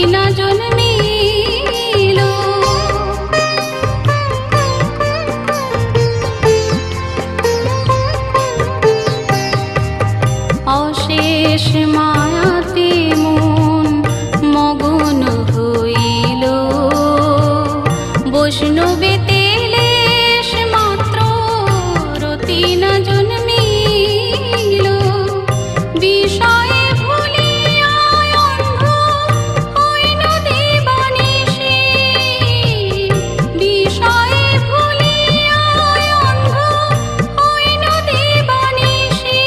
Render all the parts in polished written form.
না জন্মিল। অশেষ মায়াতে মন মগন হইল, বৈষ্ণবেতে লেশ মাত্র রতি না জন্মিল। বিষয়ে ভুলিয়া অন্ধ হইল দিবানিশি, বিষয়ে ভুলিয়া অন্ধ হইল দিবানিশি।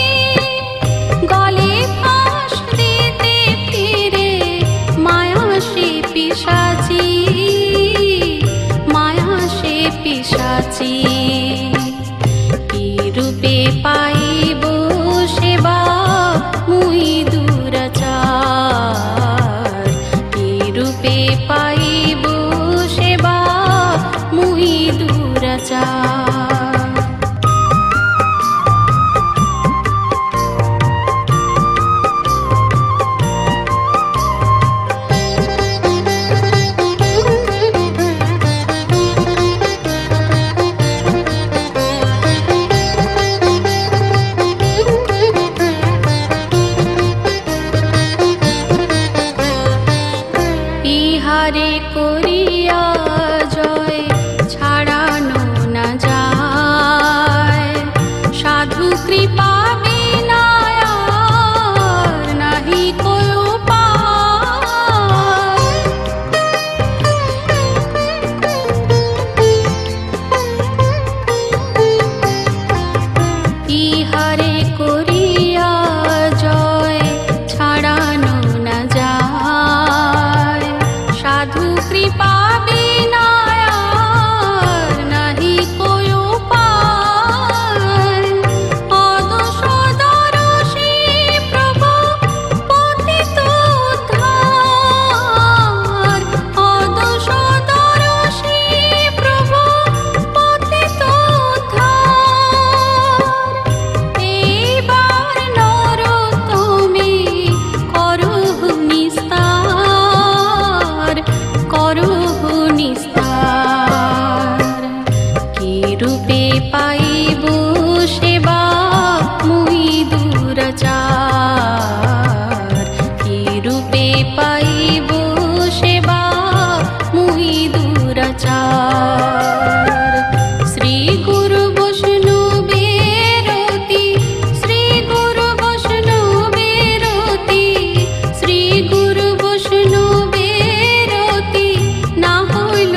গলে ফাঁস দিতে ফিরে মায়া সে পিশাচি, মায়া সে পিশাচি। কি রূপে পাইব সেবা মুই দুরাচার, কি রূপে পাইব সেবা মুই দুরাচার। ইহারে করিয়া জয় ছাড়ানো না যায়, সাধু কৃপা বিনা আর নাহি কোয় উপায়। ইহারে করিয়া জয় ছাড়ানো না যায়, সাধু কৃপা বিনা আর নাহি কোয় উপায়। অদোষ দরশী প্রভু পতিত উদ্ধার, অদোষ দরশী প্রভু পতিত উদ্ধার। এইবার নরোত্তমে করহু নিস্তার, করহু নিস্তার। কি রূপে পাইব সেবা মুই দুরাচার, কি রূপে পাইব সেবা মুই দুরাচার। শ্রী গুরু বৈষ্ণবের রতি, শ্রী গুরু বৈষ্ণবের রতি, শ্রী গুরু বৈষ্ণবের রতি না হইল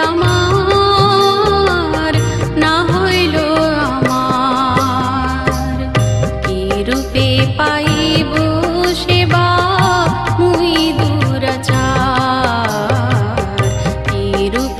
আমার, না হইল আমার। কি রূপে পাইব সেবা মুই দুরাচার, কি রূপে